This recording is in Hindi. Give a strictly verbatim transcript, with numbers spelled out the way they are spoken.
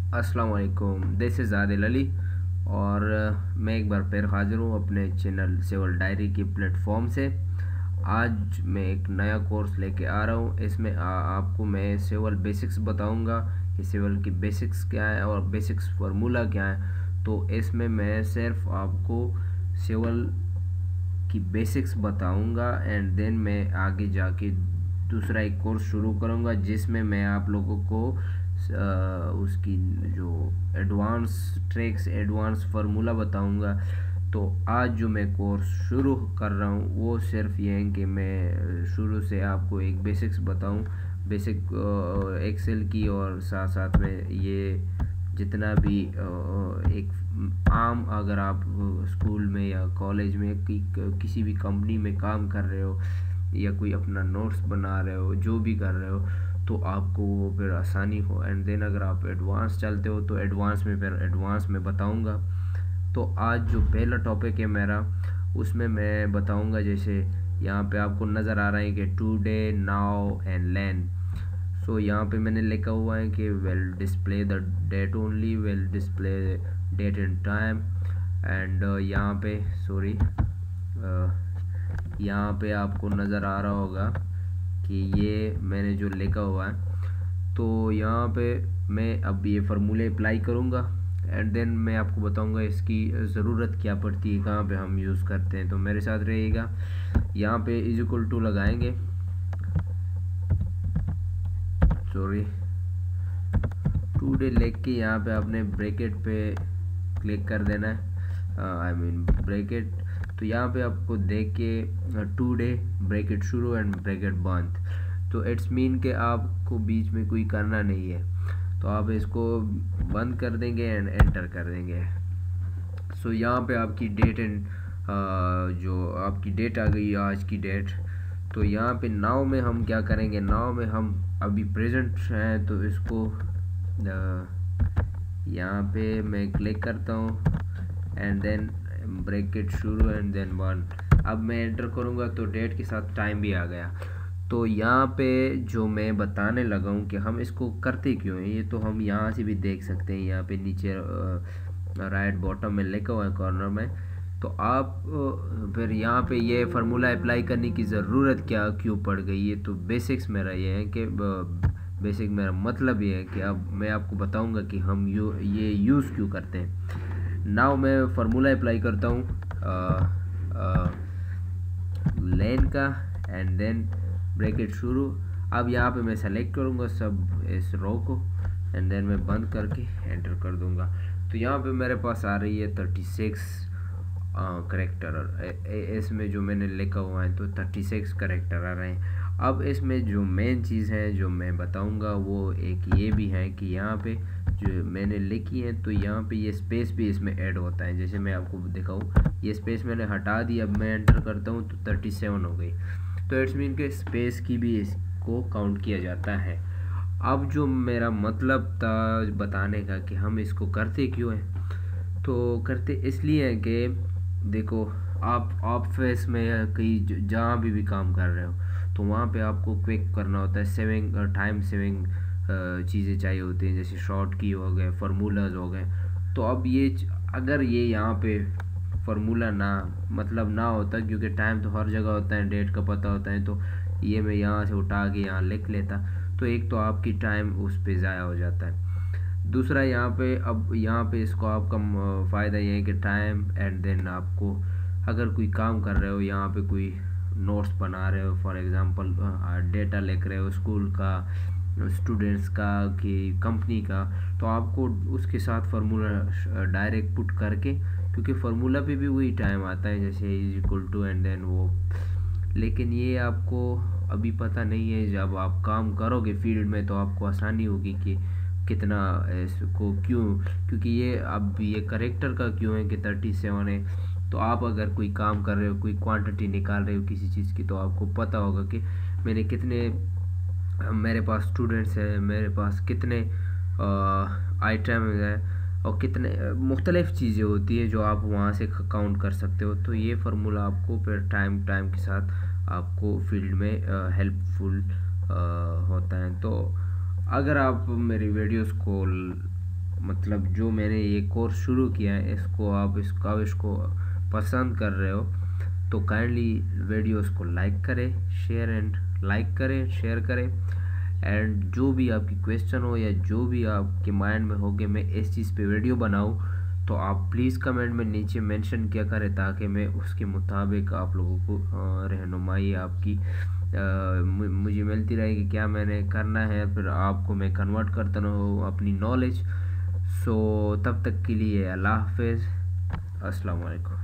अस्सलाम वालेकुम, दिस इज़ आदिल अली और मैं एक बार फिर हाज़िर हूँ अपने चैनल सिविल डायरी की प्लेटफॉर्म से। आज मैं एक नया कोर्स लेके आ रहा हूँ। इसमें आ, आपको मैं सिविल बेसिक्स बताऊँगा कि सिविल की बेसिक्स क्या है और बेसिक्स फार्मूला क्या है। तो इसमें मैं सिर्फ आपको सिविल की बेसिक्स बताऊँगा एंड देन मैं आगे जाके दूसरा एक कोर्स शुरू करूँगा जिसमें मैं आप लोगों को आ, उसकी जो एडवांस ट्रिक्स एडवांस फार्मूला बताऊंगा। तो आज जो मैं कोर्स शुरू कर रहा हूँ वो सिर्फ ये है कि मैं शुरू से आपको एक बेसिक्स बताऊं, बेसिक एक्सेल की, और साथ साथ में ये जितना भी एक आम, अगर आप स्कूल में या कॉलेज में कि, किसी भी कंपनी में काम कर रहे हो या कोई अपना नोट्स बना रहे हो, जो भी कर रहे हो, तो आपको वो फिर आसानी हो। एंड देन अगर आप एडवांस चलते हो तो एडवांस में फिर एडवांस में बताऊंगा। तो आज जो पहला टॉपिक है मेरा, उसमें मैं बताऊंगा, जैसे यहाँ पे आपको नज़र आ रहा है कि today, now and len. So यहाँ पे मैंने लिखा हुआ है कि will display the date only, will display date and time. And यहाँ पे सॉरी यहाँ पे आपको नज़र आ रहा होगा कि ये मैंने जो लिखा हुआ है। तो यहाँ पे मैं अब ये फार्मूले अप्लाई करूँगा एंड देन मैं आपको बताऊँगा इसकी ज़रूरत क्या पड़ती है, कहाँ पे हम यूज़ करते हैं। तो मेरे साथ रहिएगा। यहाँ पे इज इक्वल टू लगाएंगे, सॉरी टुडे लिख के यहाँ पे आपने ब्रैकेट पे क्लिक कर देना है, आई मीन ब्रैकेट। तो यहाँ पे आपको देख के टुडे ब्रैकेट शुरू एंड ब्रैकेट बंद। तो इट्स मीन के आपको बीच में कोई करना नहीं है, तो आप इसको बंद कर देंगे एंड एंटर कर देंगे। सो यहाँ पे आपकी डेट एंड जो आपकी डेट आ गई, आज की डेट। तो यहाँ पे नाउ में हम क्या करेंगे, नाउ में हम अभी प्रेजेंट हैं तो इसको यहाँ पे मैं क्लिक करता हूँ एंड देन ब्रैकेट शुरू एंड देन वन। अब मैं एंटर करूँगा तो डेट के साथ टाइम भी आ गया। तो यहाँ पे जो मैं बताने लगा हूँ कि हम इसको करते क्यों हैं, ये तो हम यहाँ से भी देख सकते हैं। यहाँ पे नीचे राइट बॉटम में लिखा हुआ है कॉर्नर में। तो आप फिर यहाँ पे ये फार्मूला अप्लाई करने की ज़रूरत क्या क्यों पड़ गई है। तो बेसिक्स मेरा ये है कि बेसिक मेरा मतलब ये है कि अब मैं आपको बताऊंगा कि हम यू ये यूज़ क्यों करते हैं। नाउ मैं फार्मूला अप्लाई करता हूँ लेन का एंड देन ब्रैकेट शुरू। अब यहाँ पे मैं सेलेक्ट करूँगा सब इस रो को एंड देन मैं बंद करके एंटर कर दूँगा। तो यहाँ पे मेरे पास आ रही है थर्टी सिक्स करेक्टर। इसमें जो मैंने लिखा हुआ है तो थर्टी सिक्स करेक्टर आ रहे हैं। अब इसमें जो मेन चीज़ है जो मैं बताऊंगा वो एक ये भी है कि यहाँ पे जो मैंने लिखी है तो यहाँ पे ये स्पेस भी इसमें ऐड होता है। जैसे मैं आपको दिखाऊँ, ये स्पेस मैंने हटा दी, अब मैं एंटर करता हूँ तो थर्टी सेवन हो गई। तो इट्स मीन के स्पेस की भी इसको काउंट किया जाता है। अब जो मेरा मतलब था बताने का कि हम इसको करते क्यों हैं, तो करते इसलिए हैं कि देखो, आप ऑफिस में या कहीं जहाँ भी भी काम कर रहे हो तो वहाँ पे आपको क्विक करना होता है, सेविंग टाइम सेविंग चीज़ें चाहिए होती हैं, जैसे शॉर्ट की हो गए, फार्मूलाज हो गए। तो अब ये अगर ये यहाँ पे फार्मूला ना मतलब ना होता, क्योंकि टाइम तो हर जगह होता है, डेट का पता होता है, तो ये मैं यहाँ से उठा के यहाँ लिख लेता, तो एक तो आपकी टाइम उस पर ज़ाया हो जाता है। दूसरा यहाँ पे अब यहाँ पे इसको आपका फ़ायदा ये है कि टाइम एंड देन आपको अगर कोई काम कर रहे हो, यहाँ पे कोई नोट्स बना रहे हो, फॉर एग्जांपल डेटा लिख रहे हो स्कूल का, स्टूडेंट्स का, कि कंपनी का, तो आपको उसके साथ फार्मूला डायरेक्ट पुट करके, क्योंकि फार्मूला पे भी वही टाइम आता है जैसे is equal to and then वो। लेकिन ये आपको अभी पता नहीं है, जब आप काम करोगे फील्ड में तो आपको आसानी होगी कि कितना इसको क्यों, क्योंकि ये अब ये करेक्टर का क्यों है कि थर्टी सेवन है। तो आप अगर कोई काम कर रहे हो, कोई क्वांटिटी निकाल रहे हो किसी चीज़ की, तो आपको पता होगा कि मैंने कितने, मेरे पास स्टूडेंट्स हैं, मेरे पास कितने आइटम हैं और कितने मुख्तलिफ़ चीज़ें होती है जो आप वहाँ से काउंट कर सकते हो। तो ये फार्मूला आपको फिर टाइम टाइम के साथ आपको फील्ड में हेल्पफुल होता है। तो अगर आप मेरी वीडियोस को मतलब जो मैंने ये कोर्स शुरू किया है इसको आप इसका इसको पसंद कर रहे हो तो काइंडली वीडियोस को लाइक करें, शेयर एंड लाइक करें, शेयर करें। एंड जो भी आपकी क्वेश्चन हो या जो भी आपके माइंड में हो कि मैं इस चीज़ पे वीडियो बनाऊं, तो आप प्लीज़ कमेंट में नीचे मेंशन किया करें ताकि मैं उसके मुताबिक आप लोगों को रहनुमाई आपकी आ, मुझे मिलती रहेगी क्या मैंने करना है, फिर आपको मैं कन्वर्ट करता रहूँ अपनी नॉलेज। सो तब तक के लिए अल्लाह हाफिज़, अस्सलाम वालेकुम।